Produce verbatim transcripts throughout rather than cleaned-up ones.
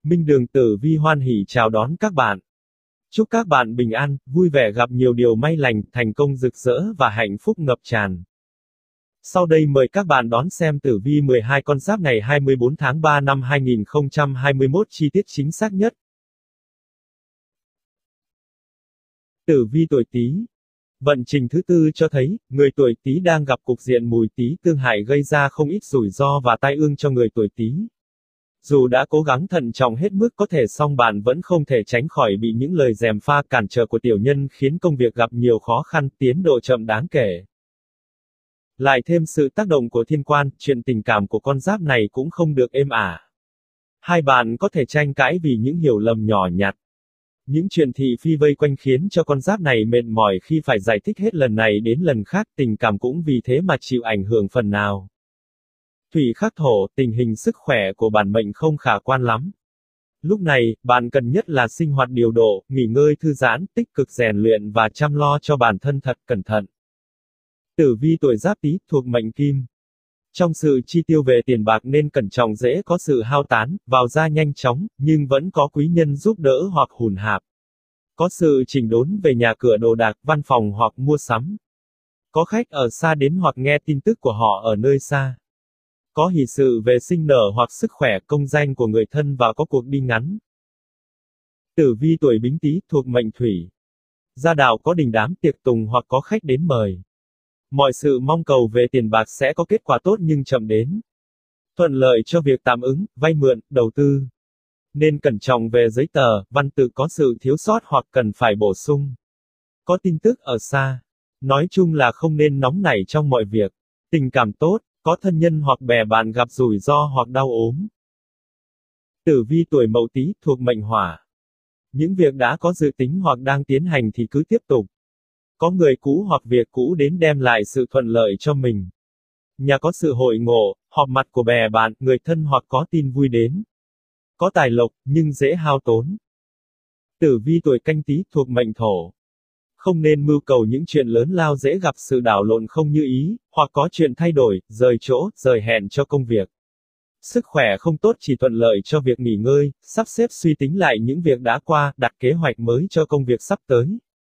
Minh Đường Tử Vi hoan hỉ chào đón các bạn. Chúc các bạn bình an, vui vẻ, gặp nhiều điều may lành, thành công rực rỡ và hạnh phúc ngập tràn. Sau đây mời các bạn đón xem tử vi mười hai con giáp ngày hai mươi tư tháng ba năm hai nghìn không trăm hai mươi mốt chi tiết chính xác nhất. Tử vi tuổi Tý. Vận trình thứ tư cho thấy, người tuổi Tý đang gặp cục diện mùi Tý tương hại gây ra không ít rủi ro và tai ương cho người tuổi Tý. Dù đã cố gắng thận trọng hết mức có thể song bạn vẫn không thể tránh khỏi bị những lời gièm pha cản trở của tiểu nhân khiến công việc gặp nhiều khó khăn, tiến độ chậm đáng kể. Lại thêm sự tác động của thiên quan, chuyện tình cảm của con giáp này cũng không được êm ả. Hai bạn có thể tranh cãi vì những hiểu lầm nhỏ nhặt. Những chuyện thị phi vây quanh khiến cho con giáp này mệt mỏi khi phải giải thích hết lần này đến lần khác, tình cảm cũng vì thế mà chịu ảnh hưởng phần nào. Thủy khắc thổ, tình hình sức khỏe của bản mệnh không khả quan lắm. Lúc này, bạn cần nhất là sinh hoạt điều độ, nghỉ ngơi thư giãn, tích cực rèn luyện và chăm lo cho bản thân thật cẩn thận. Tử vi tuổi Giáp Tý, thuộc mệnh Kim. Trong sự chi tiêu về tiền bạc nên cẩn trọng, dễ có sự hao tán, vào ra nhanh chóng, nhưng vẫn có quý nhân giúp đỡ hoặc hùn hạp. Có sự chỉnh đốn về nhà cửa đồ đạc, văn phòng hoặc mua sắm. Có khách ở xa đến hoặc nghe tin tức của họ ở nơi xa. Có hỷ sự về sinh nở hoặc sức khỏe, công danh của người thân và có cuộc đi ngắn. Tử vi tuổi Bính Tý, thuộc mệnh Thủy. Gia đạo có đình đám tiệc tùng hoặc có khách đến mời. Mọi sự mong cầu về tiền bạc sẽ có kết quả tốt nhưng chậm đến. Thuận lợi cho việc tạm ứng, vay mượn, đầu tư. Nên cẩn trọng về giấy tờ, văn tự có sự thiếu sót hoặc cần phải bổ sung. Có tin tức ở xa. Nói chung là không nên nóng nảy trong mọi việc. Tình cảm tốt, có thân nhân hoặc bè bạn gặp rủi ro hoặc đau ốm. Tử vi tuổi Mậu Tý, thuộc mệnh Hỏa. Những việc đã có dự tính hoặc đang tiến hành thì cứ tiếp tục. Có người cũ hoặc việc cũ đến đem lại sự thuận lợi cho mình. Nhà có sự hội ngộ, họp mặt của bè bạn, người thân hoặc có tin vui đến. Có tài lộc, nhưng dễ hao tốn. Tử vi tuổi Canh Tý, thuộc mệnh Thổ. Không nên mưu cầu những chuyện lớn lao, dễ gặp sự đảo lộn không như ý, hoặc có chuyện thay đổi, rời chỗ, rời hẹn cho công việc. Sức khỏe không tốt, chỉ thuận lợi cho việc nghỉ ngơi, sắp xếp suy tính lại những việc đã qua, đặt kế hoạch mới cho công việc sắp tới.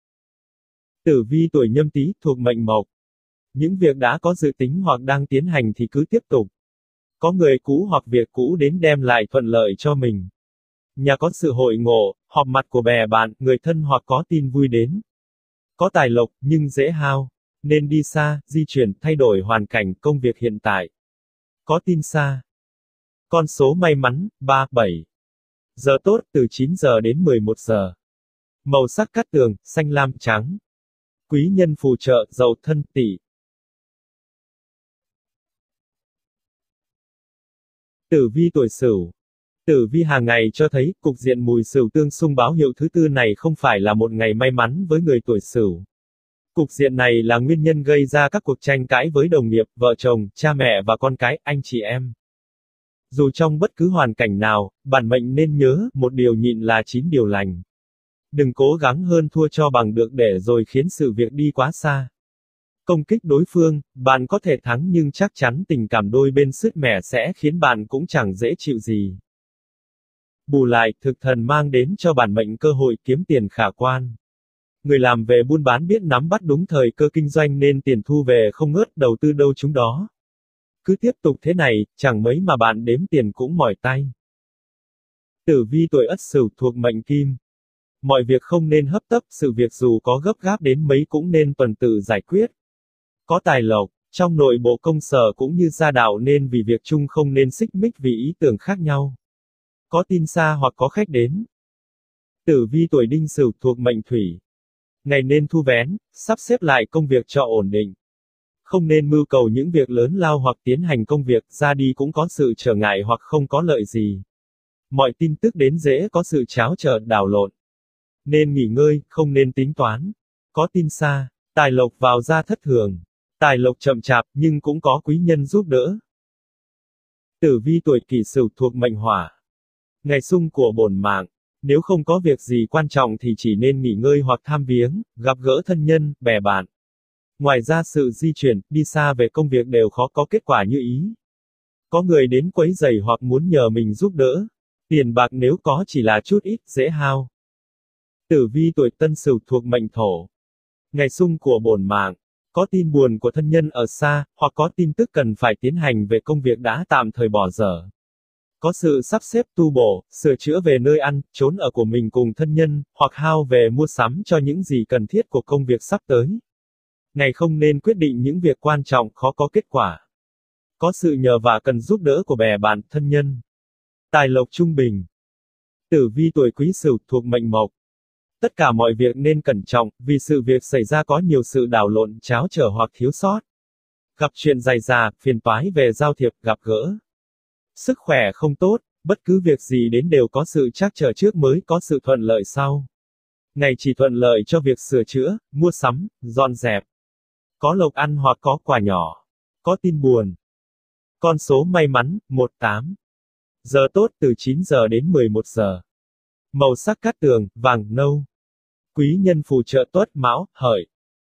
Tử vi tuổi Nhâm Tý, thuộc mệnh Mộc. Những việc đã có dự tính hoặc đang tiến hành thì cứ tiếp tục. Có người cũ hoặc việc cũ đến đem lại thuận lợi cho mình. Nhà có sự hội ngộ, họp mặt của bè bạn, người thân hoặc có tin vui đến. Có tài lộc, nhưng dễ hao. Nên đi xa, di chuyển, thay đổi hoàn cảnh, công việc hiện tại. Có tin xa. Con số may mắn, ba, bảy. Giờ tốt, từ chín giờ đến mười một giờ. Màu sắc cát tường, xanh lam, trắng. Quý nhân phù trợ, Dậu Thân, Tỵ. Tử vi tuổi Sửu. Tử vi hàng ngày cho thấy, cục diện mùi Sửu tương xung báo hiệu thứ tư này không phải là một ngày may mắn với người tuổi Sửu. Cục diện này là nguyên nhân gây ra các cuộc tranh cãi với đồng nghiệp, vợ chồng, cha mẹ và con cái, anh chị em. Dù trong bất cứ hoàn cảnh nào, bản mệnh nên nhớ, một điều nhịn là chín điều lành. Đừng cố gắng hơn thua cho bằng được để rồi khiến sự việc đi quá xa. Công kích đối phương, bạn có thể thắng nhưng chắc chắn tình cảm đôi bên sứt mẻ sẽ khiến bạn cũng chẳng dễ chịu gì. Bù lại, thực thần mang đến cho bản mệnh cơ hội kiếm tiền khả quan. Người làm về buôn bán biết nắm bắt đúng thời cơ kinh doanh nên tiền thu về không ngớt, đầu tư đâu chúng đó. Cứ tiếp tục thế này, chẳng mấy mà bạn đếm tiền cũng mỏi tay. Tử vi tuổi Ất Sửu, thuộc mệnh Kim. Mọi việc không nên hấp tấp, sự việc dù có gấp gáp đến mấy cũng nên tuần tự giải quyết. Có tài lộc, trong nội bộ công sở cũng như gia đạo nên vì việc chung không nên xích mích vì ý tưởng khác nhau. Có tin xa hoặc có khách đến. Tử vi tuổi Đinh Sửu, thuộc mệnh Thủy. Ngày nên thu vén, sắp xếp lại công việc cho ổn định. Không nên mưu cầu những việc lớn lao hoặc tiến hành công việc, ra đi cũng có sự trở ngại hoặc không có lợi gì. Mọi tin tức đến dễ có sự tráo trở, đảo lộn. Nên nghỉ ngơi, không nên tính toán. Có tin xa, tài lộc vào ra thất thường. Tài lộc chậm chạp, nhưng cũng có quý nhân giúp đỡ. Tử vi tuổi Kỷ Sửu, thuộc mệnh Hỏa. Ngày xung của bổn mạng. Nếu không có việc gì quan trọng thì chỉ nên nghỉ ngơi hoặc tham viếng, gặp gỡ thân nhân, bè bạn. Ngoài ra sự di chuyển, đi xa về công việc đều khó có kết quả như ý. Có người đến quấy rầy hoặc muốn nhờ mình giúp đỡ. Tiền bạc nếu có chỉ là chút ít, dễ hao. Tử vi tuổi Tân Sửu thuộc mệnh Thổ. Ngày xung của bổn mạng. Có tin buồn của thân nhân ở xa, hoặc có tin tức cần phải tiến hành về công việc đã tạm thời bỏ dở. Có sự sắp xếp tu bổ, sửa chữa về nơi ăn, trốn ở của mình cùng thân nhân, hoặc hao về mua sắm cho những gì cần thiết của công việc sắp tới. Ngày không nên quyết định những việc quan trọng khó có kết quả. Có sự nhờ vả cần giúp đỡ của bè bạn, thân nhân. Tài lộc trung bình. Tử vi tuổi Quý Sửu thuộc mệnh Mộc. Tất cả mọi việc nên cẩn trọng, vì sự việc xảy ra có nhiều sự đảo lộn, tráo trở hoặc thiếu sót. Gặp chuyện dày dà, phiền toái về giao thiệp, gặp gỡ. Sức khỏe không tốt, bất cứ việc gì đến đều có sự trắc trở trước mới có sự thuận lợi sau. Ngày chỉ thuận lợi cho việc sửa chữa, mua sắm, dọn dẹp. Có lộc ăn hoặc có quà nhỏ. Có tin buồn. Con số may mắn, một tám. Giờ tốt từ chín giờ đến mười một giờ. Màu sắc cát tường, vàng, nâu. Quý nhân phù trợ Tuất, Mão, Hợi.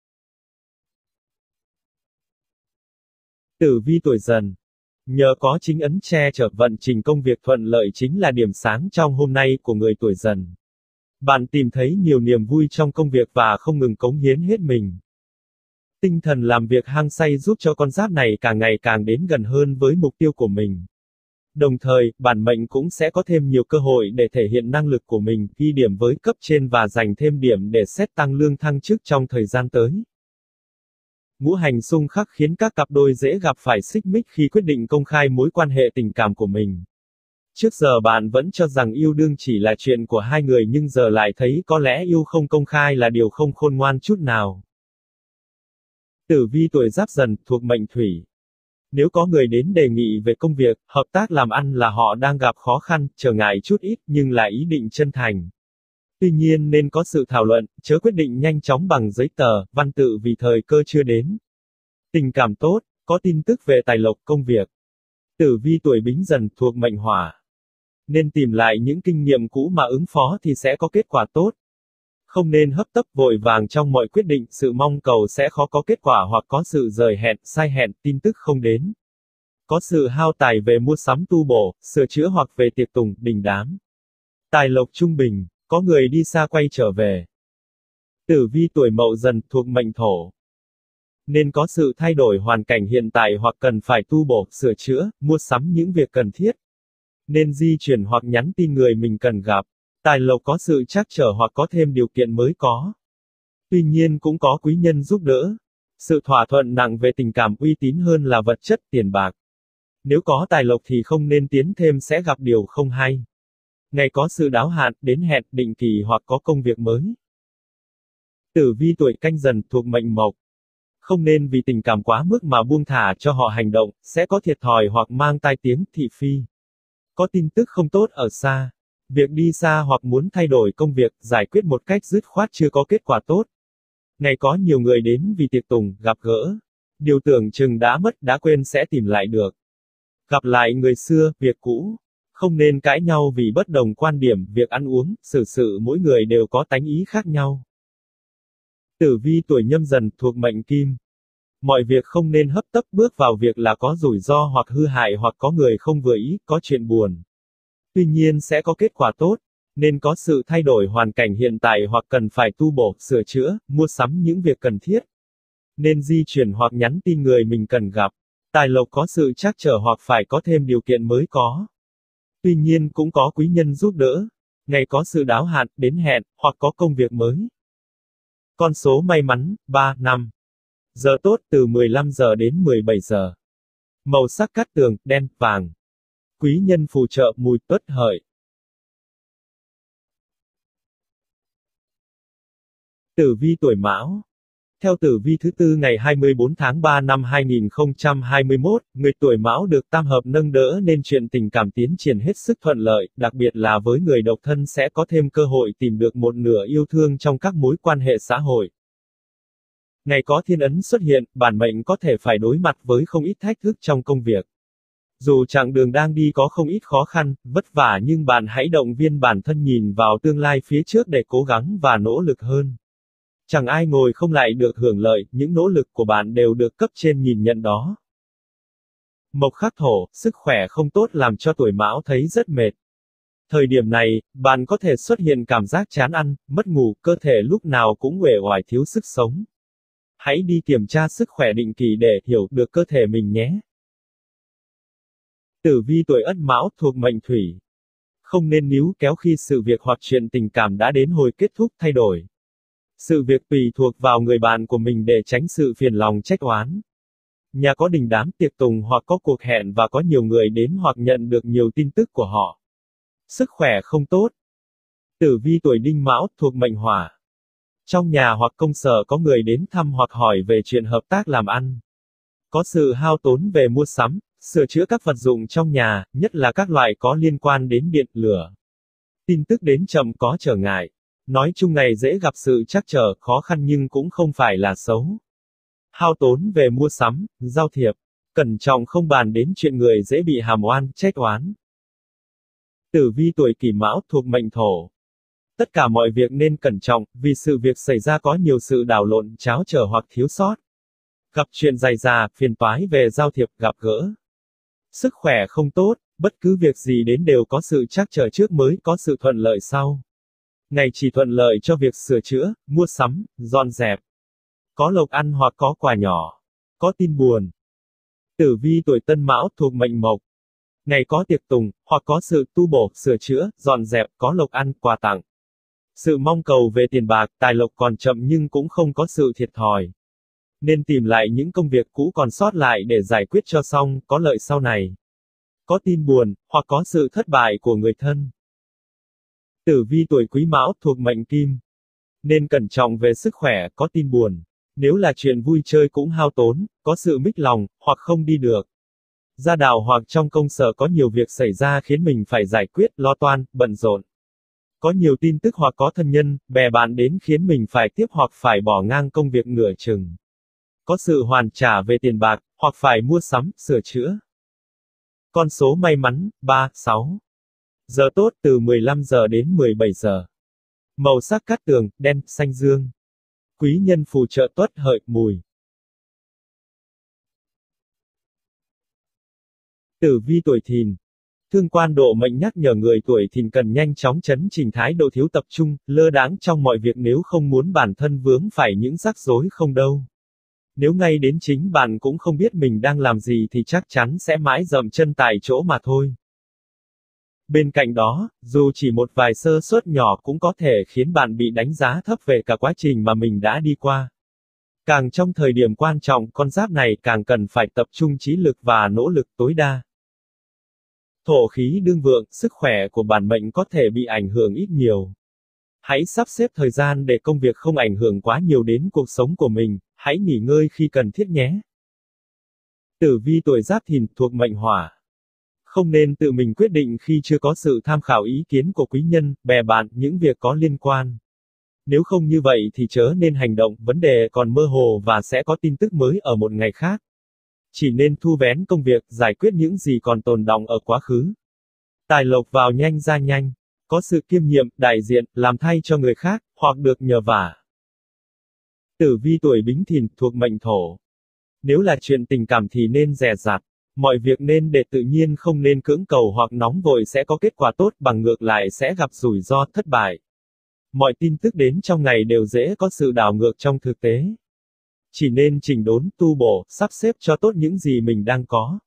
Tử vi tuổi Dần. Nhờ có chính ấn che chở vận trình công việc thuận lợi chính là điểm sáng trong hôm nay của người tuổi Dần. Bạn tìm thấy nhiều niềm vui trong công việc và không ngừng cống hiến hết mình. Tinh thần làm việc hăng say giúp cho con giáp này càng ngày càng đến gần hơn với mục tiêu của mình. Đồng thời, bản mệnh cũng sẽ có thêm nhiều cơ hội để thể hiện năng lực của mình, ghi điểm với cấp trên và giành thêm điểm để xét tăng lương thăng chức trong thời gian tới. Ngũ hành xung khắc khiến các cặp đôi dễ gặp phải xích mích khi quyết định công khai mối quan hệ tình cảm của mình. Trước giờ bạn vẫn cho rằng yêu đương chỉ là chuyện của hai người nhưng giờ lại thấy có lẽ yêu không công khai là điều không khôn ngoan chút nào. Tử vi tuổi Giáp Dần thuộc mệnh Thủy. Nếu có người đến đề nghị về công việc, hợp tác làm ăn là họ đang gặp khó khăn, trở ngại chút ít nhưng là ý định chân thành. Tuy nhiên nên có sự thảo luận, chớ quyết định nhanh chóng bằng giấy tờ, văn tự vì thời cơ chưa đến. Tình cảm tốt, có tin tức về tài lộc công việc. Tử vi tuổi Bính Dần thuộc mệnh Hỏa. Nên tìm lại những kinh nghiệm cũ mà ứng phó thì sẽ có kết quả tốt. Không nên hấp tấp vội vàng trong mọi quyết định, sự mong cầu sẽ khó có kết quả hoặc có sự rời hẹn, sai hẹn, tin tức không đến. Có sự hao tài về mua sắm tu bổ, sửa chữa hoặc về tiệc tùng, đình đám. Tài lộc trung bình, có người đi xa quay trở về. Tử vi tuổi Mậu Dần thuộc mệnh Thổ. Nên có sự thay đổi hoàn cảnh hiện tại hoặc cần phải tu bổ, sửa chữa, mua sắm những việc cần thiết. Nên di chuyển hoặc nhắn tin người mình cần gặp. Tài lộc có sự trắc trở hoặc có thêm điều kiện mới có. Tuy nhiên cũng có quý nhân giúp đỡ. Sự thỏa thuận nặng về tình cảm uy tín hơn là vật chất, tiền bạc. Nếu có tài lộc thì không nên tiến thêm sẽ gặp điều không hay. Ngày có sự đáo hạn, đến hẹn, định kỳ hoặc có công việc mới. Tử vi tuổi Canh Dần thuộc mệnh Mộc. Không nên vì tình cảm quá mức mà buông thả cho họ hành động, sẽ có thiệt thòi hoặc mang tai tiếng, thị phi. Có tin tức không tốt ở xa. Việc đi xa hoặc muốn thay đổi công việc, giải quyết một cách dứt khoát chưa có kết quả tốt. Ngày có nhiều người đến vì tiệc tùng, gặp gỡ. Điều tưởng chừng đã mất, đã quên sẽ tìm lại được. Gặp lại người xưa, việc cũ. Không nên cãi nhau vì bất đồng quan điểm, việc ăn uống, xử sự mỗi người đều có tánh ý khác nhau. Tử vi tuổi Nhâm Dần thuộc mệnh Kim. Mọi việc không nên hấp tấp bước vào việc là có rủi ro hoặc hư hại hoặc có người không vừa ý, có chuyện buồn. Tuy nhiên sẽ có kết quả tốt, nên có sự thay đổi hoàn cảnh hiện tại hoặc cần phải tu bổ, sửa chữa, mua sắm những việc cần thiết. Nên di chuyển hoặc nhắn tin người mình cần gặp. Tài lộc có sự trắc trở hoặc phải có thêm điều kiện mới có. Tuy nhiên cũng có quý nhân giúp đỡ. Ngày có sự đáo hạn, đến hẹn, hoặc có công việc mới. Con số may mắn, ba, năm. Giờ tốt từ mười lăm giờ đến mười bảy giờ. Màu sắc cát tường, đen, vàng. Quý nhân phù trợ Mùi, Tuất, Hợi. Tử vi tuổi Mão. Theo tử vi thứ tư ngày hai mươi bốn tháng ba năm hai nghìn không trăm hai mươi mốt, người tuổi Mão được tam hợp nâng đỡ nên chuyện tình cảm tiến triển hết sức thuận lợi, đặc biệt là với người độc thân sẽ có thêm cơ hội tìm được một nửa yêu thương trong các mối quan hệ xã hội. Ngày có thiên ấn xuất hiện, bản mệnh có thể phải đối mặt với không ít thách thức trong công việc. Dù chặng đường đang đi có không ít khó khăn, vất vả nhưng bạn hãy động viên bản thân nhìn vào tương lai phía trước để cố gắng và nỗ lực hơn. Chẳng ai ngồi không lại được hưởng lợi, những nỗ lực của bạn đều được cấp trên nhìn nhận đó. Mộc khắc thổ, sức khỏe không tốt làm cho tuổi Mão thấy rất mệt. Thời điểm này, bạn có thể xuất hiện cảm giác chán ăn, mất ngủ, cơ thể lúc nào cũng uể oải thiếu sức sống. Hãy đi kiểm tra sức khỏe định kỳ để hiểu được cơ thể mình nhé. Tử vi tuổi Ất Mão thuộc mệnh Thủy. Không nên níu kéo khi sự việc hoặc chuyện tình cảm đã đến hồi kết thúc thay đổi. Sự việc tùy thuộc vào người bạn của mình để tránh sự phiền lòng trách oán. Nhà có đình đám tiệc tùng hoặc có cuộc hẹn và có nhiều người đến hoặc nhận được nhiều tin tức của họ. Sức khỏe không tốt. Tử vi tuổi Đinh Mão thuộc mệnh Hỏa. Trong nhà hoặc công sở có người đến thăm hoặc hỏi về chuyện hợp tác làm ăn. Có sự hao tốn về mua sắm, sửa chữa các vật dụng trong nhà, nhất là các loại có liên quan đến điện, lửa. Tin tức đến chậm có trở ngại. Nói chung ngày dễ gặp sự trắc trở, khó khăn nhưng cũng không phải là xấu. Hao tốn về mua sắm, giao thiệp. Cẩn trọng không bàn đến chuyện người dễ bị hàm oan, trách oán. Tử vi tuổi Kỷ Mão thuộc mệnh Thổ. Tất cả mọi việc nên cẩn trọng, vì sự việc xảy ra có nhiều sự đảo lộn, tráo trở hoặc thiếu sót. Gặp chuyện dày dà, phiền toái về giao thiệp, gặp gỡ. Sức khỏe không tốt, bất cứ việc gì đến đều có sự trắc trở trước mới có sự thuận lợi sau. Ngày chỉ thuận lợi cho việc sửa chữa, mua sắm, dọn dẹp. Có lộc ăn hoặc có quà nhỏ. Có tin buồn. Tử vi tuổi Tân Mão thuộc mệnh Mộc. Ngày có tiệc tùng, hoặc có sự tu bổ, sửa chữa, dọn dẹp, có lộc ăn, quà tặng. Sự mong cầu về tiền bạc, tài lộc còn chậm nhưng cũng không có sự thiệt thòi. Nên tìm lại những công việc cũ còn sót lại để giải quyết cho xong, có lợi sau này. Có tin buồn, hoặc có sự thất bại của người thân. Tử vi tuổi Quý Mão thuộc mệnh Kim. Nên cẩn trọng về sức khỏe, có tin buồn. Nếu là chuyện vui chơi cũng hao tốn, có sự mích lòng, hoặc không đi được. Gia đạo hoặc trong công sở có nhiều việc xảy ra khiến mình phải giải quyết, lo toan, bận rộn. Có nhiều tin tức hoặc có thân nhân, bè bạn đến khiến mình phải tiếp hoặc phải bỏ ngang công việc nửa chừng. Có sự hoàn trả về tiền bạc, hoặc phải mua sắm, sửa chữa. Con số may mắn, ba, sáu. Giờ tốt từ mười lăm giờ đến mười bảy giờ. Màu sắc cát tường, đen, xanh dương. Quý nhân phù trợ Tuất, Hợi, Mùi. Tử vi tuổi Thìn. Thương quan độ mệnh nhắc nhở người tuổi Thìn cần nhanh chóng chấn chỉnh thái độ thiếu tập trung, lơ đãng trong mọi việc nếu không muốn bản thân vướng phải những rắc rối không đâu. Nếu ngay đến chính bạn cũng không biết mình đang làm gì thì chắc chắn sẽ mãi dậm chân tại chỗ mà thôi. Bên cạnh đó, dù chỉ một vài sơ suất nhỏ cũng có thể khiến bạn bị đánh giá thấp về cả quá trình mà mình đã đi qua. Càng trong thời điểm quan trọng, con giáp này càng cần phải tập trung trí lực và nỗ lực tối đa. Thổ khí đương vượng, sức khỏe của bản mệnh có thể bị ảnh hưởng ít nhiều. Hãy sắp xếp thời gian để công việc không ảnh hưởng quá nhiều đến cuộc sống của mình, hãy nghỉ ngơi khi cần thiết nhé. Tử vi tuổi Giáp Thìn thuộc mệnh Hỏa. Không nên tự mình quyết định khi chưa có sự tham khảo ý kiến của quý nhân, bè bạn, những việc có liên quan. Nếu không như vậy thì chớ nên hành động, vấn đề còn mơ hồ và sẽ có tin tức mới ở một ngày khác. Chỉ nên thu vén công việc, giải quyết những gì còn tồn đọng ở quá khứ. Tài lộc vào nhanh ra nhanh. Có sự kiêm nhiệm, đại diện, làm thay cho người khác, hoặc được nhờ vả. Tử vi tuổi Bính Thìn thuộc mệnh Thổ. Nếu là chuyện tình cảm thì nên dè dặt. Mọi việc nên để tự nhiên, không nên cưỡng cầu hoặc nóng vội sẽ có kết quả tốt, bằng ngược lại sẽ gặp rủi ro, thất bại. Mọi tin tức đến trong ngày đều dễ có sự đảo ngược trong thực tế. Chỉ nên chỉnh đốn, tu bổ, sắp xếp cho tốt những gì mình đang có.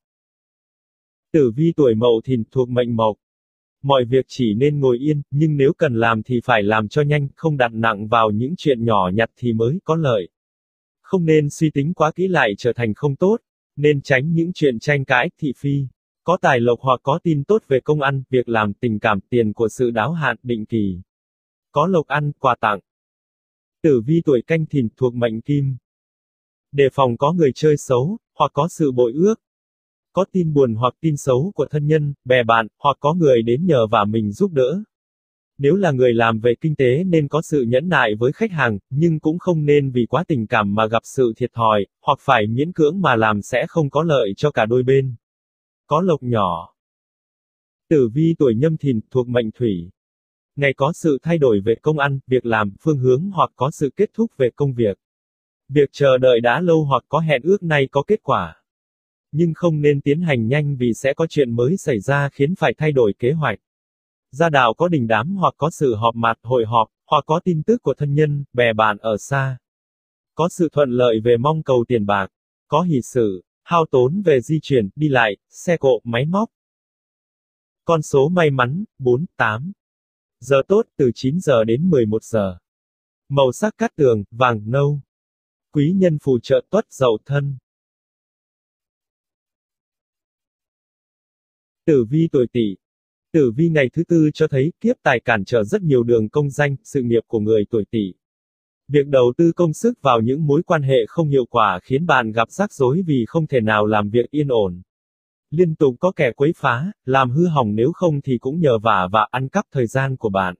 Tử vi tuổi Mậu Thìn thuộc mệnh Mộc. Mọi việc chỉ nên ngồi yên, nhưng nếu cần làm thì phải làm cho nhanh, không đặt nặng vào những chuyện nhỏ nhặt thì mới có lợi. Không nên suy tính quá kỹ lại trở thành không tốt, nên tránh những chuyện tranh cãi, thị phi. Có tài lộc hoặc có tin tốt về công ăn, việc làm, tình cảm, tiền của sự đáo hạn, định kỳ. Có lộc ăn, quà tặng. Tử vi tuổi Canh Thìn thuộc mệnh Kim. Đề phòng có người chơi xấu, hoặc có sự bội ước. Có tin buồn hoặc tin xấu của thân nhân, bè bạn, hoặc có người đến nhờ vả mình giúp đỡ. Nếu là người làm về kinh tế nên có sự nhẫn nại với khách hàng, nhưng cũng không nên vì quá tình cảm mà gặp sự thiệt thòi, hoặc phải miễn cưỡng mà làm sẽ không có lợi cho cả đôi bên. Có lộc nhỏ. Tử vi tuổi Nhâm Thìn thuộc mệnh Thủy. Ngày có sự thay đổi về công ăn, việc làm, phương hướng hoặc có sự kết thúc về công việc. Việc chờ đợi đã lâu hoặc có hẹn ước nay có kết quả. Nhưng không nên tiến hành nhanh vì sẽ có chuyện mới xảy ra khiến phải thay đổi kế hoạch. Gia đạo có đình đám hoặc có sự họp mặt, hội họp, hoặc có tin tức của thân nhân, bè bạn ở xa. Có sự thuận lợi về mong cầu tiền bạc. Có hỷ sự, hao tốn về di chuyển, đi lại, xe cộ, máy móc. Con số may mắn, bốn, tám. Giờ tốt, từ chín giờ đến mười một giờ. Màu sắc cát tường, vàng, nâu. Quý nhân phù trợ Tuất Dậu Thân. Tử vi tuổi Tỵ. Tử vi ngày thứ tư cho thấy, kiếp tài cản trở rất nhiều đường công danh, sự nghiệp của người tuổi Tỵ. Việc đầu tư công sức vào những mối quan hệ không hiệu quả khiến bạn gặp rắc rối vì không thể nào làm việc yên ổn. Liên tục có kẻ quấy phá, làm hư hỏng, nếu không thì cũng nhờ vả và ăn cắp thời gian của bạn.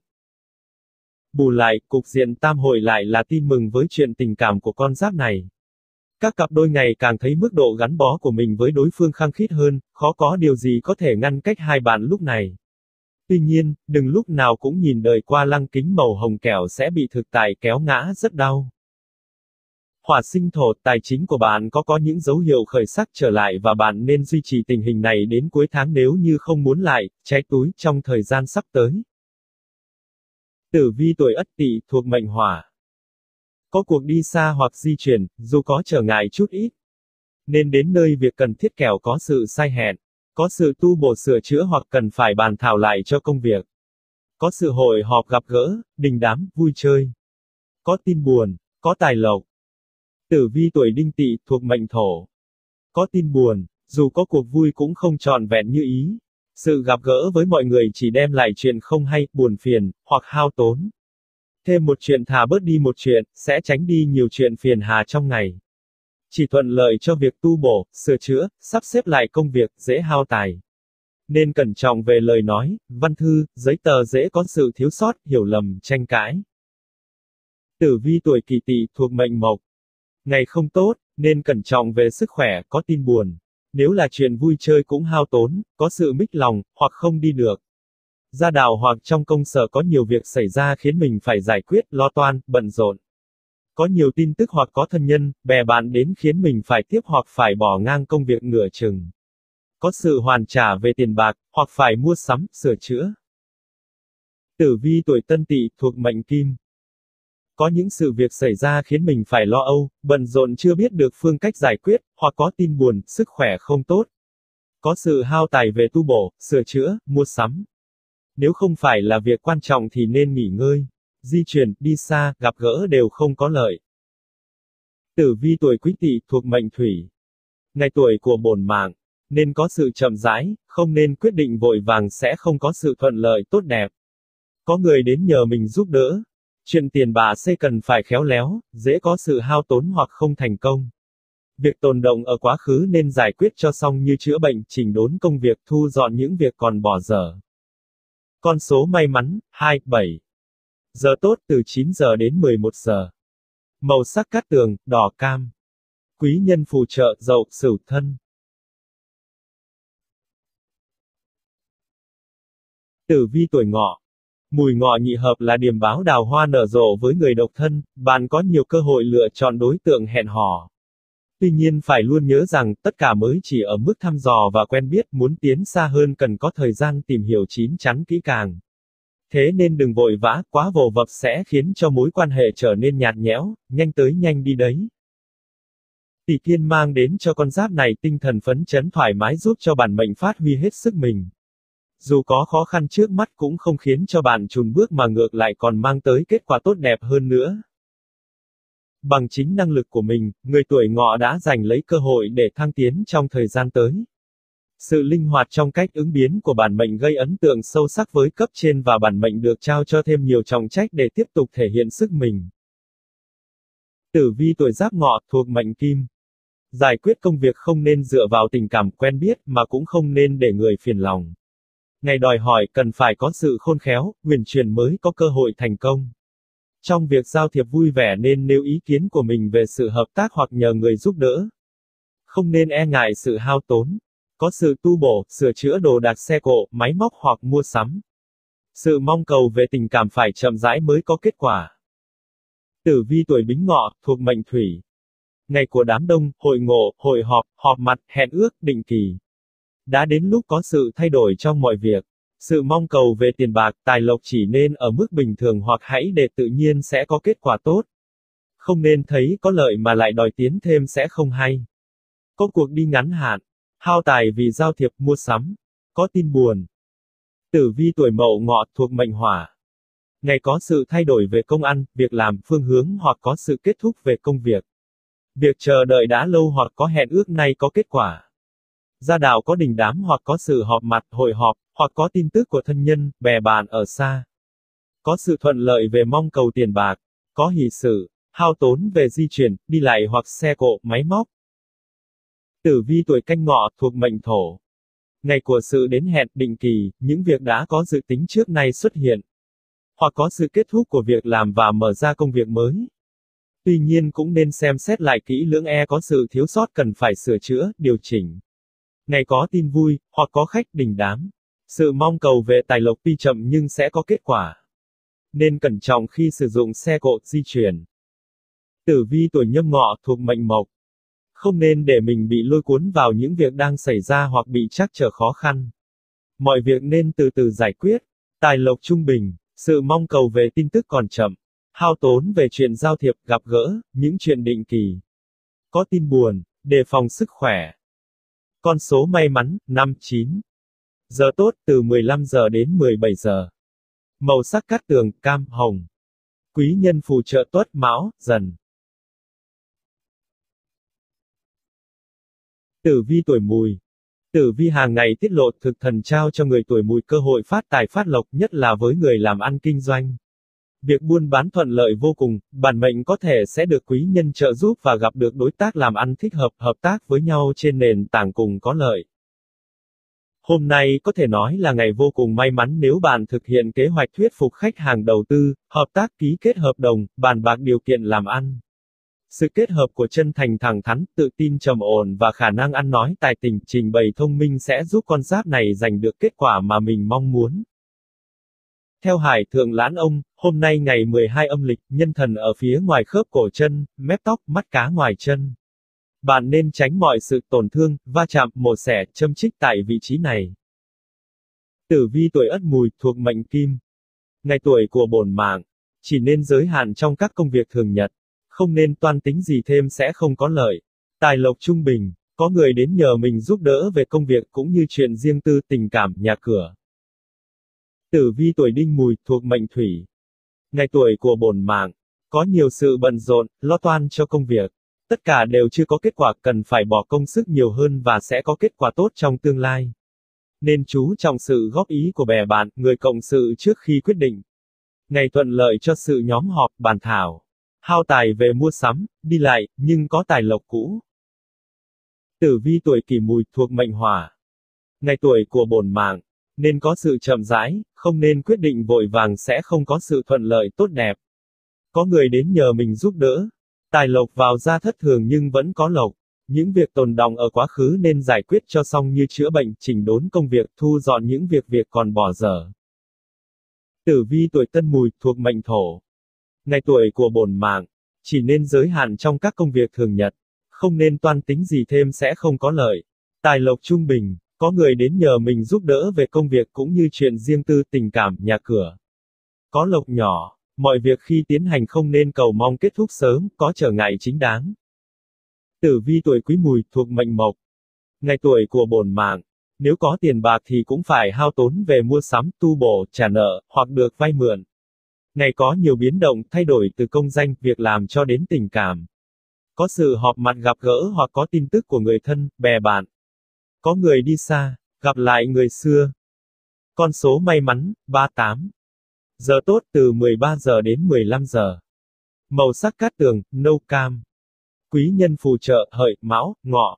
Bù lại, cục diện tam hội lại là tin mừng với chuyện tình cảm của con giáp này. Các cặp đôi ngày càng thấy mức độ gắn bó của mình với đối phương khăng khít hơn, khó có điều gì có thể ngăn cách hai bạn lúc này. Tuy nhiên, đừng lúc nào cũng nhìn đời qua lăng kính màu hồng, kẻo sẽ bị thực tại kéo ngã rất đau. Hỏa sinh thổ, tài chính của bạn có có những dấu hiệu khởi sắc trở lại và bạn nên duy trì tình hình này đến cuối tháng nếu như không muốn lại cháy túi trong thời gian sắp tới. Tử vi tuổi Ất Tỵ thuộc mệnh hỏa. Có cuộc đi xa hoặc di chuyển, dù có trở ngại chút ít, nên đến nơi việc cần thiết kẻo có sự sai hẹn, có sự tu bổ sửa chữa hoặc cần phải bàn thảo lại cho công việc. Có sự hội họp gặp gỡ, đình đám, vui chơi. Có tin buồn, có tài lộc. Tử vi tuổi Đinh Tỵ thuộc mệnh thổ. Có tin buồn, dù có cuộc vui cũng không trọn vẹn như ý. Sự gặp gỡ với mọi người chỉ đem lại chuyện không hay, buồn phiền, hoặc hao tốn. Thêm một chuyện thà bớt đi một chuyện, sẽ tránh đi nhiều chuyện phiền hà trong ngày. Chỉ thuận lợi cho việc tu bổ, sửa chữa, sắp xếp lại công việc, dễ hao tài. Nên cẩn trọng về lời nói, văn thư, giấy tờ dễ có sự thiếu sót, hiểu lầm, tranh cãi. Tử vi tuổi Kỷ Tỵ thuộc mệnh mộc. Ngày không tốt, nên cẩn trọng về sức khỏe, có tin buồn. Nếu là chuyện vui chơi cũng hao tốn, có sự mích lòng, hoặc không đi được. Gia đạo hoặc trong công sở có nhiều việc xảy ra khiến mình phải giải quyết, lo toan, bận rộn. Có nhiều tin tức hoặc có thân nhân, bè bạn đến khiến mình phải tiếp hoặc phải bỏ ngang công việc nửa chừng. Có sự hoàn trả về tiền bạc, hoặc phải mua sắm, sửa chữa. Tử vi tuổi Tân Tỵ thuộc mệnh Kim. Có những sự việc xảy ra khiến mình phải lo âu, bận rộn chưa biết được phương cách giải quyết, hoặc có tin buồn, sức khỏe không tốt. Có sự hao tài về tu bổ, sửa chữa, mua sắm. Nếu không phải là việc quan trọng thì nên nghỉ ngơi. Di chuyển, đi xa, gặp gỡ đều không có lợi. Tử vi tuổi Quý Tỵ thuộc mệnh Thủy. Ngày tuổi của bổn mạng, nên có sự chậm rãi, không nên quyết định vội vàng sẽ không có sự thuận lợi tốt đẹp. Có người đến nhờ mình giúp đỡ. Chuyện tiền bạc sẽ cần phải khéo léo, dễ có sự hao tốn hoặc không thành công. Việc tồn động ở quá khứ nên giải quyết cho xong như chữa bệnh, chỉnh đốn công việc, thu dọn những việc còn bỏ dở. Con số may mắn, hai, bảy. Giờ tốt, từ chín giờ đến mười một giờ. Màu sắc cát tường, đỏ cam. Quý nhân phù trợ, Dậu, Sửu, Thân. Tử vi tuổi Ngọ. Mùi ngọ nhị hợp là điểm báo đào hoa nở rộ với người độc thân, bạn có nhiều cơ hội lựa chọn đối tượng hẹn hò. Tuy nhiên phải luôn nhớ rằng, tất cả mới chỉ ở mức thăm dò và quen biết, muốn tiến xa hơn cần có thời gian tìm hiểu chín chắn kỹ càng. Thế nên đừng vội vã, quá vồ vập sẽ khiến cho mối quan hệ trở nên nhạt nhẽo, nhanh tới nhanh đi đấy. Tỷ Kiên mang đến cho con giáp này tinh thần phấn chấn thoải mái giúp cho bản mệnh phát huy hết sức mình. Dù có khó khăn trước mắt cũng không khiến cho bạn chùn bước mà ngược lại còn mang tới kết quả tốt đẹp hơn nữa. Bằng chính năng lực của mình, người tuổi Ngọ đã giành lấy cơ hội để thăng tiến trong thời gian tới. Sự linh hoạt trong cách ứng biến của bản mệnh gây ấn tượng sâu sắc với cấp trên và bản mệnh được trao cho thêm nhiều trọng trách để tiếp tục thể hiện sức mình. Tử vi tuổi Giáp Ngọ thuộc mệnh Kim. Giải quyết công việc không nên dựa vào tình cảm quen biết mà cũng không nên để người phiền lòng. Ngày đòi hỏi cần phải có sự khôn khéo, uyển chuyển mới có cơ hội thành công. Trong việc giao thiệp vui vẻ nên nêu ý kiến của mình về sự hợp tác hoặc nhờ người giúp đỡ. Không nên e ngại sự hao tốn. Có sự tu bổ, sửa chữa đồ đạc xe cộ, máy móc hoặc mua sắm. Sự mong cầu về tình cảm phải chậm rãi mới có kết quả. Tử vi tuổi Bính Ngọ, thuộc mệnh Thủy. Ngày của đám đông, hội ngộ, hội họp, họp mặt, hẹn ước, định kỳ. Đã đến lúc có sự thay đổi trong mọi việc. Sự mong cầu về tiền bạc, tài lộc chỉ nên ở mức bình thường hoặc hãy để tự nhiên sẽ có kết quả tốt. Không nên thấy có lợi mà lại đòi tiến thêm sẽ không hay. Có cuộc đi ngắn hạn, hao tài vì giao thiệp mua sắm. Có tin buồn. Tử vi tuổi Mậu Ngọ thuộc mệnh Hỏa. Ngày có sự thay đổi về công ăn, việc làm, phương hướng hoặc có sự kết thúc về công việc. Việc chờ đợi đã lâu hoặc có hẹn ước nay có kết quả. Gia đạo có đình đám hoặc có sự họp mặt, hội họp, hoặc có tin tức của thân nhân, bè bạn ở xa. Có sự thuận lợi về mong cầu tiền bạc. Có hỷ sự, hao tốn về di chuyển, đi lại hoặc xe cộ, máy móc. Tử vi tuổi Canh Ngọ thuộc mệnh Thổ. Ngày của sự đến hẹn, định kỳ, những việc đã có dự tính trước nay xuất hiện. Hoặc có sự kết thúc của việc làm và mở ra công việc mới. Tuy nhiên cũng nên xem xét lại kỹ lưỡng e có sự thiếu sót cần phải sửa chữa, điều chỉnh. Ngày có tin vui, hoặc có khách đình đám. Sự mong cầu về tài lộc tuy chậm nhưng sẽ có kết quả. Nên cẩn trọng khi sử dụng xe cộ, di chuyển. Tử vi tuổi Nhâm Ngọ thuộc mệnh Mộc. Không nên để mình bị lôi cuốn vào những việc đang xảy ra hoặc bị trắc trở khó khăn. Mọi việc nên từ từ giải quyết. Tài lộc trung bình, sự mong cầu về tin tức còn chậm. Hao tốn về chuyện giao thiệp, gặp gỡ, những chuyện định kỳ. Có tin buồn, đề phòng sức khỏe. Con số may mắn, năm, chín. Giờ tốt, từ mười lăm giờ đến mười bảy giờ. Màu sắc cát tường, cam, hồng. Quý nhân phù trợ Tuất, Mão, Dần. Tử vi tuổi Mùi. Tử vi hàng ngày tiết lộ thực thần trao cho người tuổi Mùi cơ hội phát tài phát lộc, nhất là với người làm ăn kinh doanh. Việc buôn bán thuận lợi vô cùng, bản mệnh có thể sẽ được quý nhân trợ giúp và gặp được đối tác làm ăn thích hợp, hợp tác với nhau trên nền tảng cùng có lợi. Hôm nay có thể nói là ngày vô cùng may mắn nếu bạn thực hiện kế hoạch thuyết phục khách hàng đầu tư, hợp tác ký kết hợp đồng, bàn bạc điều kiện làm ăn. Sự kết hợp của chân thành thẳng thắn, tự tin trầm ổn và khả năng ăn nói tài tình, trình bày thông minh sẽ giúp con giáp này giành được kết quả mà mình mong muốn. Theo Hải Thượng Lãn Ông, hôm nay ngày mười hai âm lịch, nhân thần ở phía ngoài khớp cổ chân, mép tóc, mắt cá ngoài chân. Bạn nên tránh mọi sự tổn thương, va chạm, mổ xẻ, châm chích tại vị trí này. Tử vi tuổi Ất Mùi thuộc mệnh Kim. Ngày tuổi của bổn mạng, chỉ nên giới hạn trong các công việc thường nhật, không nên toan tính gì thêm sẽ không có lợi. Tài lộc trung bình, có người đến nhờ mình giúp đỡ về công việc cũng như chuyện riêng tư, tình cảm, nhà cửa. Tử vi tuổi Đinh Mùi thuộc mệnh Thủy. Ngày tuổi của bổn mạng, có nhiều sự bận rộn, lo toan cho công việc. Tất cả đều chưa có kết quả, cần phải bỏ công sức nhiều hơn và sẽ có kết quả tốt trong tương lai. Nên chú trọng sự góp ý của bè bạn, người cộng sự trước khi quyết định. Ngày thuận lợi cho sự nhóm họp, bàn thảo. Hao tài về mua sắm, đi lại, nhưng có tài lộc cũ. Tử vi tuổi Kỷ Mùi thuộc mệnh Hỏa. Ngày tuổi của bổn mạng, nên có sự chậm rãi, không nên quyết định vội vàng sẽ không có sự thuận lợi tốt đẹp. Có người đến nhờ mình giúp đỡ. Tài lộc vào ra thất thường nhưng vẫn có lộc. Những việc tồn đọng ở quá khứ nên giải quyết cho xong như chữa bệnh, chỉnh đốn công việc, thu dọn những việc việc còn bỏ dở. Tử vi tuổi Tân Mùi thuộc mệnh Thổ. Ngày tuổi của bổn mạng, chỉ nên giới hạn trong các công việc thường nhật, không nên toan tính gì thêm sẽ không có lợi. Tài lộc trung bình, có người đến nhờ mình giúp đỡ về công việc cũng như chuyện riêng tư, tình cảm, nhà cửa. Có lộc nhỏ, mọi việc khi tiến hành không nên cầu mong kết thúc sớm, có trở ngại chính đáng. Tử vi tuổi Quý Mùi thuộc mệnh Mộc. Ngày tuổi của bổn mạng, nếu có tiền bạc thì cũng phải hao tốn về mua sắm, tu bổ, trả nợ, hoặc được vay mượn. Ngày có nhiều biến động, thay đổi từ công danh, việc làm cho đến tình cảm. Có sự họp mặt gặp gỡ hoặc có tin tức của người thân, bè bạn. Có người đi xa, gặp lại người xưa. Con số may mắn, ba tám. Giờ tốt từ mười ba giờ đến mười lăm giờ. Màu sắc cát tường, nâu cam. Quý nhân phù trợ, Hợi, Mão, Ngọ.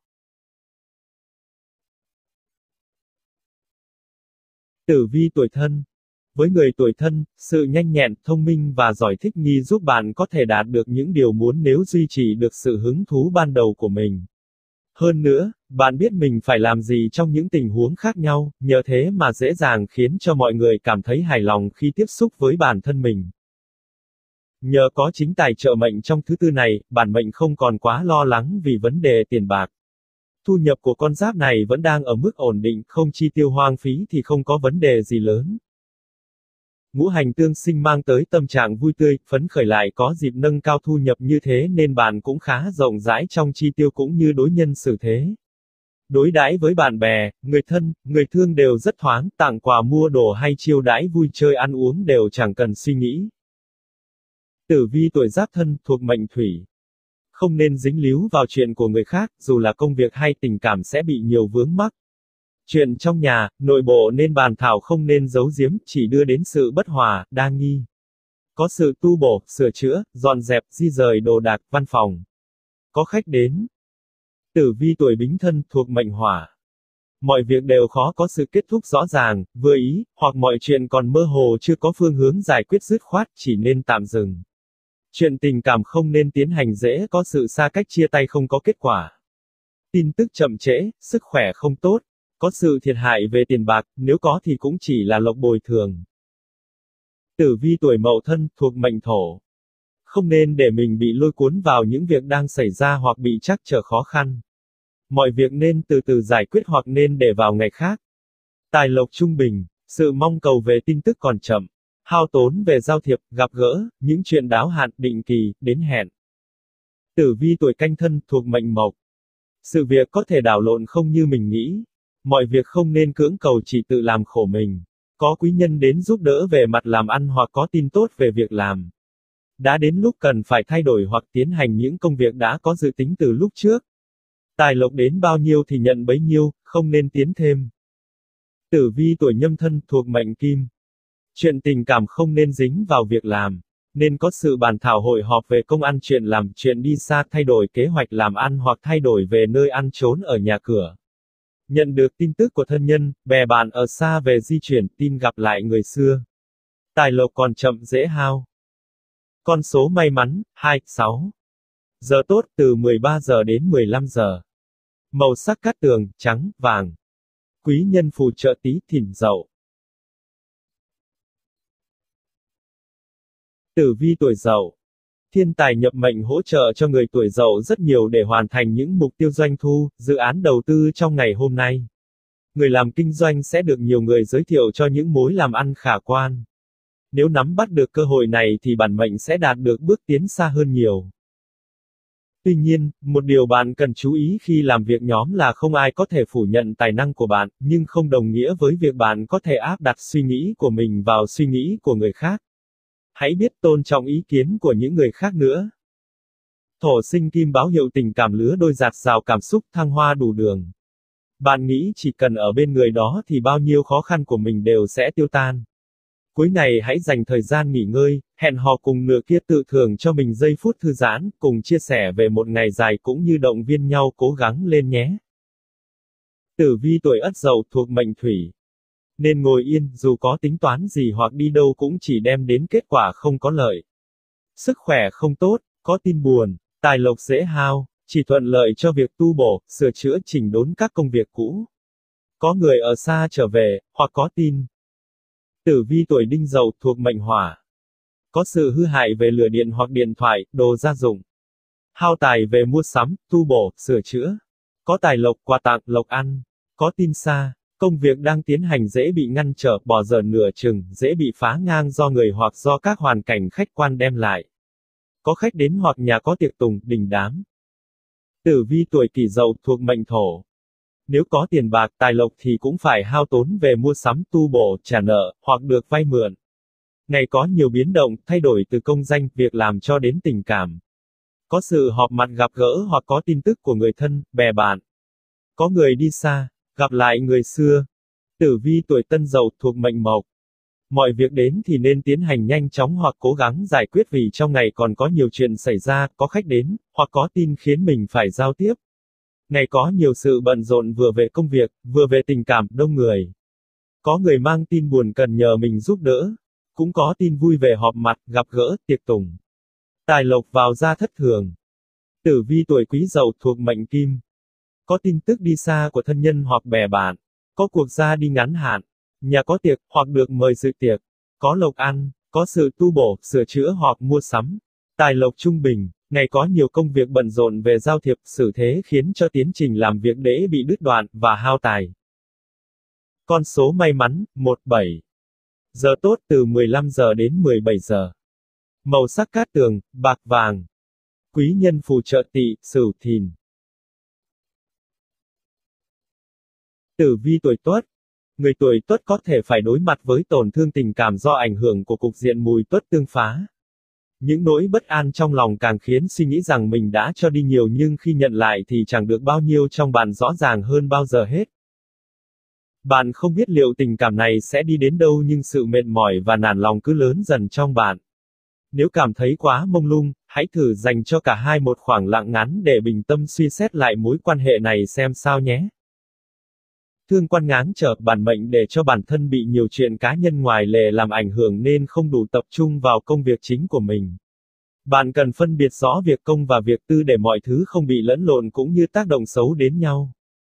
Tử vi tuổi Thân. Với người tuổi Thân, sự nhanh nhẹn, thông minh và giỏi thích nghi giúp bạn có thể đạt được những điều muốn nếu duy trì được sự hứng thú ban đầu của mình. Hơn nữa, bạn biết mình phải làm gì trong những tình huống khác nhau, nhờ thế mà dễ dàng khiến cho mọi người cảm thấy hài lòng khi tiếp xúc với bản thân mình. Nhờ có chính tài trợ mệnh trong thứ tư này, bản mệnh không còn quá lo lắng vì vấn đề tiền bạc. Thu nhập của con giáp này vẫn đang ở mức ổn định, không chi tiêu hoang phí thì không có vấn đề gì lớn. Ngũ hành tương sinh mang tới tâm trạng vui tươi, phấn khởi lại có dịp nâng cao thu nhập như thế nên bạn cũng khá rộng rãi trong chi tiêu cũng như đối nhân xử thế. Đối đãi với bạn bè, người thân, người thương đều rất thoáng, tặng quà mua đồ hay chiêu đãi vui chơi ăn uống đều chẳng cần suy nghĩ. Tử vi tuổi Giáp Thân thuộc mệnh Thủy. Không nên dính líu vào chuyện của người khác, dù là công việc hay tình cảm sẽ bị nhiều vướng mắc. Chuyện trong nhà, nội bộ nên bàn thảo không nên giấu giếm, chỉ đưa đến sự bất hòa, đa nghi. Có sự tu bổ, sửa chữa, dọn dẹp, di rời đồ đạc, văn phòng. Có khách đến. Tử vi tuổi Bính Thân thuộc mệnh Hỏa. Mọi việc đều khó có sự kết thúc rõ ràng, vừa ý, hoặc mọi chuyện còn mơ hồ chưa có phương hướng giải quyết dứt khoát, chỉ nên tạm dừng. Chuyện tình cảm không nên tiến hành dễ có sự xa cách chia tay không có kết quả. Tin tức chậm trễ, sức khỏe không tốt, có sự thiệt hại về tiền bạc, nếu có thì cũng chỉ là lộc bồi thường. Tử vi tuổi Mậu Thân thuộc mệnh Thổ. Không nên để mình bị lôi cuốn vào những việc đang xảy ra hoặc bị trắc trở khó khăn. Mọi việc nên từ từ giải quyết hoặc nên để vào ngày khác. Tài lộc trung bình, sự mong cầu về tin tức còn chậm. Hao tốn về giao thiệp, gặp gỡ, những chuyện đáo hạn, định kỳ, đến hẹn. Tử vi tuổi Canh Thân thuộc mệnh Mộc. Sự việc có thể đảo lộn không như mình nghĩ. Mọi việc không nên cưỡng cầu chỉ tự làm khổ mình. Có quý nhân đến giúp đỡ về mặt làm ăn hoặc có tin tốt về việc làm. Đã đến lúc cần phải thay đổi hoặc tiến hành những công việc đã có dự tính từ lúc trước. Tài lộc đến bao nhiêu thì nhận bấy nhiêu, không nên tiến thêm. Tử vi tuổi Nhâm Thân thuộc mệnh Kim. Chuyện tình cảm không nên dính vào việc làm. Nên có sự bàn thảo hội họp về công ăn chuyện làm, chuyện đi xa, thay đổi kế hoạch làm ăn hoặc thay đổi về nơi ăn trốn ở nhà cửa. Nhận được tin tức của thân nhân, bè bạn ở xa về di chuyển, tin gặp lại người xưa. Tài lộc còn chậm dễ hao. Con số may mắn, hai, sáu. Giờ tốt từ mười ba giờ đến mười lăm giờ. Màu sắc cát tường, trắng, vàng. Quý nhân phù trợ Tý, Thìn, Dậu. Tử vi tuổi Dậu. Thiên tài nhập mệnh hỗ trợ cho người tuổi Dậu rất nhiều để hoàn thành những mục tiêu doanh thu, dự án đầu tư trong ngày hôm nay. Người làm kinh doanh sẽ được nhiều người giới thiệu cho những mối làm ăn khả quan. Nếu nắm bắt được cơ hội này thì bản mệnh sẽ đạt được bước tiến xa hơn nhiều. Tuy nhiên, một điều bạn cần chú ý khi làm việc nhóm là không ai có thể phủ nhận tài năng của bạn, nhưng không đồng nghĩa với việc bạn có thể áp đặt suy nghĩ của mình vào suy nghĩ của người khác. Hãy biết tôn trọng ý kiến của những người khác nữa. Thổ sinh kim báo hiệu tình cảm lứa đôi dạt dào cảm xúc thăng hoa đủ đường. Bạn nghĩ chỉ cần ở bên người đó thì bao nhiêu khó khăn của mình đều sẽ tiêu tan. Cuối ngày hãy dành thời gian nghỉ ngơi, hẹn hò cùng nửa kia tự thưởng cho mình giây phút thư giãn, cùng chia sẻ về một ngày dài cũng như động viên nhau cố gắng lên nhé. Tử vi tuổi Ất Dậu thuộc mệnh Thủy. Nên ngồi yên, dù có tính toán gì hoặc đi đâu cũng chỉ đem đến kết quả không có lợi. Sức khỏe không tốt, có tin buồn, tài lộc dễ hao, chỉ thuận lợi cho việc tu bổ, sửa chữa chỉnh đốn các công việc cũ. Có người ở xa trở về, hoặc có tin. Tử vi tuổi Đinh Dậu thuộc mệnh Hỏa. Có sự hư hại về lửa điện hoặc điện thoại, đồ gia dụng. Hao tài về mua sắm, tu bổ, sửa chữa. Có tài lộc, quà tặng, lộc ăn. Có tin xa, công việc đang tiến hành dễ bị ngăn trở, bỏ dở nửa chừng, dễ bị phá ngang do người hoặc do các hoàn cảnh khách quan đem lại. Có khách đến hoặc nhà có tiệc tùng, đình đám. Tử vi tuổi Kỷ Dậu thuộc mệnh Thổ. Nếu có tiền bạc, tài lộc thì cũng phải hao tốn về mua sắm, tu bổ, trả nợ, hoặc được vay mượn. Ngày có nhiều biến động, thay đổi từ công danh, việc làm cho đến tình cảm. Có sự họp mặt gặp gỡ hoặc có tin tức của người thân, bè bạn. Có người đi xa, gặp lại người xưa. Tử vi tuổi Tân Dậu thuộc mệnh Mộc. Mọi việc đến thì nên tiến hành nhanh chóng hoặc cố gắng giải quyết vì trong ngày còn có nhiều chuyện xảy ra, có khách đến, hoặc có tin khiến mình phải giao tiếp. Ngày có nhiều sự bận rộn vừa về công việc, vừa về tình cảm, đông người. Có người mang tin buồn cần nhờ mình giúp đỡ. Cũng có tin vui về họp mặt, gặp gỡ, tiệc tùng. Tài lộc vào ra thất thường. Tử vi tuổi Quý Dậu thuộc mệnh Kim. Có tin tức đi xa của thân nhân hoặc bè bạn. Có cuộc ra đi ngắn hạn. Nhà có tiệc, hoặc được mời dự tiệc. Có lộc ăn, có sự tu bổ, sửa chữa hoặc mua sắm. Tài lộc trung bình, Ngày có nhiều công việc bận rộn về giao thiệp, xử thế khiến cho tiến trình làm việc dễ bị đứt đoạn, và hao tài. Con số may mắn, một bảy. Giờ tốt từ mười lăm giờ đến mười bảy giờ. Màu sắc cát tường, bạc vàng. Quý nhân phù trợ Tỵ, Sửu, Thìn. Tử vi tuổi Tuất. Người tuổi Tuất có thể phải đối mặt với tổn thương tình cảm do ảnh hưởng của cục diện mùi Tuất tương phá. Những nỗi bất an trong lòng càng khiến suy nghĩ rằng mình đã cho đi nhiều nhưng khi nhận lại thì chẳng được bao nhiêu trong bạn rõ ràng hơn bao giờ hết. Bạn không biết liệu tình cảm này sẽ đi đến đâu nhưng sự mệt mỏi và nản lòng cứ lớn dần trong bạn. Nếu cảm thấy quá mông lung, hãy thử dành cho cả hai một khoảng lặng ngắn để bình tâm suy xét lại mối quan hệ này xem sao nhé. Thương quan ngáng trở bản mệnh để cho bản thân bị nhiều chuyện cá nhân ngoài lề làm ảnh hưởng nên không đủ tập trung vào công việc chính của mình. Bạn cần phân biệt rõ việc công và việc tư để mọi thứ không bị lẫn lộn cũng như tác động xấu đến nhau.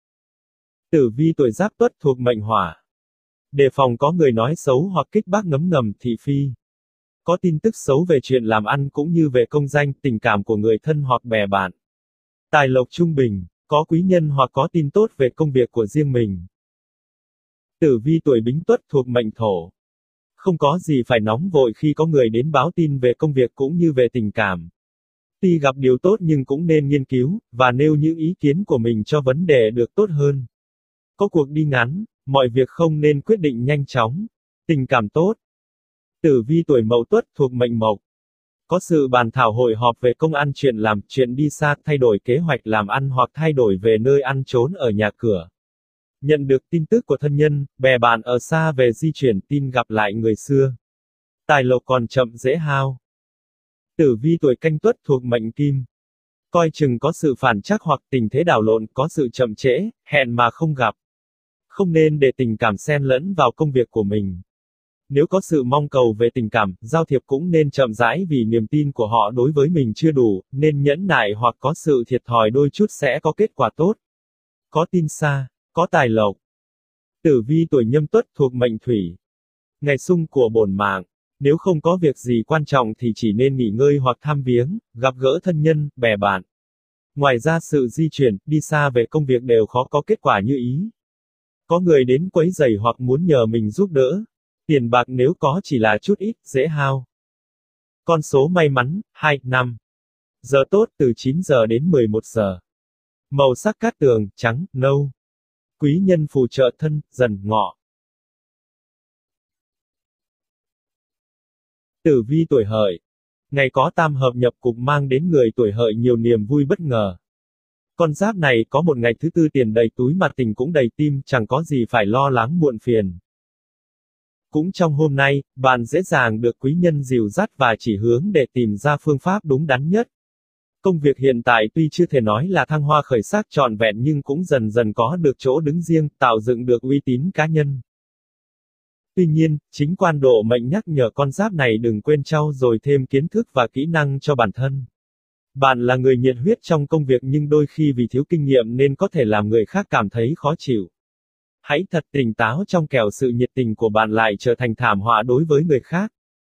Tử vi tuổi Giáp Tuất thuộc mệnh Hỏa. Đề phòng có người nói xấu hoặc kích bác ngấm ngầm, thị phi. Có tin tức xấu về chuyện làm ăn cũng như về công danh, tình cảm của người thân hoặc bè bạn. Tài lộc trung bình, có quý nhân hoặc có tin tốt về công việc của riêng mình. Tử vi tuổi Bính Tuất thuộc mệnh Thổ. Không có gì phải nóng vội khi có người đến báo tin về công việc cũng như về tình cảm. Tuy gặp điều tốt nhưng cũng nên nghiên cứu, và nêu những ý kiến của mình cho vấn đề được tốt hơn. Có cuộc đi ngắn, mọi việc không nên quyết định nhanh chóng. Tình cảm tốt. Tử vi tuổi Mậu Tuất thuộc mệnh Mộc. Có sự bàn thảo hội họp về công ăn chuyện làm, chuyện đi xa, thay đổi kế hoạch làm ăn hoặc thay đổi về nơi ăn trốn ở nhà cửa. Nhận được tin tức của thân nhân, bè bạn ở xa về di chuyển, tin gặp lại người xưa. Tài lộc còn chậm dễ hao. Tử vi tuổi Canh Tuất thuộc mệnh Kim. Coi chừng có sự phản trắc hoặc tình thế đảo lộn, có sự chậm trễ, hẹn mà không gặp. Không nên để tình cảm xen lẫn vào công việc của mình. Nếu có sự mong cầu về tình cảm, giao thiệp cũng nên chậm rãi vì niềm tin của họ đối với mình chưa đủ, nên nhẫn nại hoặc có sự thiệt thòi đôi chút sẽ có kết quả tốt. Có tin xa, có tài lộc. Tử vi tuổi Nhâm Tuất thuộc mệnh Thủy. Ngày xung của bổn mạng. Nếu không có việc gì quan trọng thì chỉ nên nghỉ ngơi hoặc thăm viếng, gặp gỡ thân nhân, bè bạn. Ngoài ra sự di chuyển, đi xa về công việc đều khó có kết quả như ý. Có người đến quấy rầy hoặc muốn nhờ mình giúp đỡ. Tiền bạc nếu có chỉ là chút ít, dễ hao. Con số may mắn, hai, năm. Giờ tốt từ chín giờ đến mười một giờ. Màu sắc cát tường, trắng, nâu. Quý nhân phù trợ Thân, Dần, Ngọ. Tử vi tuổi Hợi. Ngày có tam hợp nhập cục mang đến người tuổi Hợi nhiều niềm vui bất ngờ. Con giáp này có một ngày thứ tư tiền đầy túi mà tình cũng đầy tim, chẳng có gì phải lo lắng muộn phiền. Cũng trong hôm nay, bạn dễ dàng được quý nhân dìu dắt và chỉ hướng để tìm ra phương pháp đúng đắn nhất. Công việc hiện tại tuy chưa thể nói là thăng hoa khởi sắc trọn vẹn nhưng cũng dần dần có được chỗ đứng riêng, tạo dựng được uy tín cá nhân. Tuy nhiên, chính quan độ mệnh nhắc nhở con giáp này đừng quên trau dồi thêm kiến thức và kỹ năng cho bản thân. Bạn là người nhiệt huyết trong công việc nhưng đôi khi vì thiếu kinh nghiệm nên có thể làm người khác cảm thấy khó chịu. Hãy thật tỉnh táo trong kẻo sự nhiệt tình của bạn lại trở thành thảm họa đối với người khác.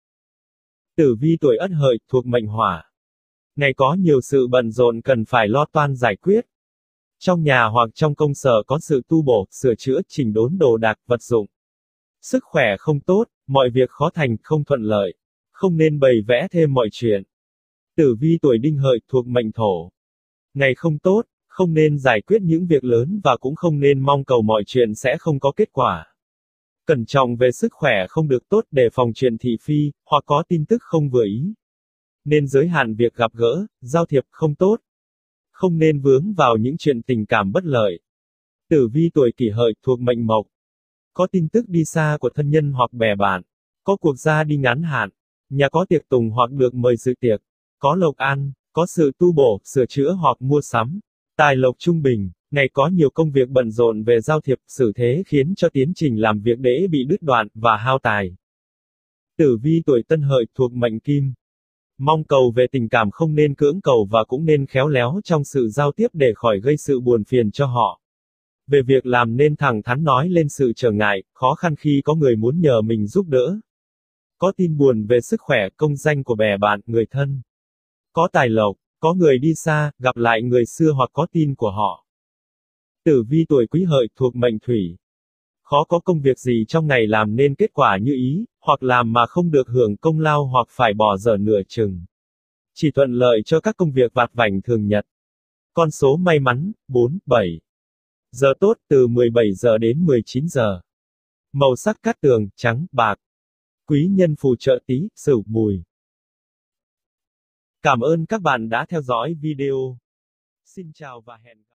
Tử vi tuổi Ất Hợi thuộc mệnh Hỏa. Ngày có nhiều sự bận rộn cần phải lo toan giải quyết. Trong nhà hoặc trong công sở có sự tu bổ, sửa chữa, chỉnh đốn đồ đạc, vật dụng. Sức khỏe không tốt, mọi việc khó thành, không thuận lợi. Không nên bày vẽ thêm mọi chuyện. Tử vi tuổi Đinh Hợi thuộc mệnh Thổ. Ngày không tốt, không nên giải quyết những việc lớn và cũng không nên mong cầu mọi chuyện sẽ không có kết quả. Cẩn trọng về sức khỏe không được tốt, đề phòng chuyện thị phi, hoặc có tin tức không vừa ý. Nên giới hạn việc gặp gỡ, giao thiệp không tốt. Không nên vướng vào những chuyện tình cảm bất lợi. Tử vi tuổi Kỷ Hợi thuộc mệnh Mộc. Có tin tức đi xa của thân nhân hoặc bè bạn. Có cuộc ra đi ngắn hạn. Nhà có tiệc tùng hoặc được mời dự tiệc. Có lộc ăn, có sự tu bổ, sửa chữa hoặc mua sắm. Tài lộc trung bình, ngày có nhiều công việc bận rộn về giao thiệp, xử thế khiến cho tiến trình làm việc dễ bị đứt đoạn, và hao tài. Tử vi tuổi Tân Hợi thuộc mệnh Kim. Mong cầu về tình cảm không nên cưỡng cầu và cũng nên khéo léo trong sự giao tiếp để khỏi gây sự buồn phiền cho họ. Về việc làm nên thẳng thắn nói lên sự trở ngại, khó khăn khi có người muốn nhờ mình giúp đỡ. Có tin buồn về sức khỏe, công danh của bè bạn, người thân. Có tài lộc, Có người đi xa, gặp lại người xưa hoặc có tin của họ. Tử vi tuổi Quý Hợi thuộc mệnh Thủy. Khó có công việc gì trong ngày làm nên kết quả như ý, hoặc làm mà không được hưởng công lao hoặc phải bỏ dở nửa chừng. Chỉ thuận lợi cho các công việc vặt vãnh thường nhật. Con số may mắn, bốn, bảy. Giờ tốt, từ mười bảy giờ đến mười chín giờ. Màu sắc cát tường, trắng, bạc. Quý nhân phù trợ Tý, Sửu, Mùi. Cảm ơn các bạn đã theo dõi video. Xin chào và hẹn gặp lại.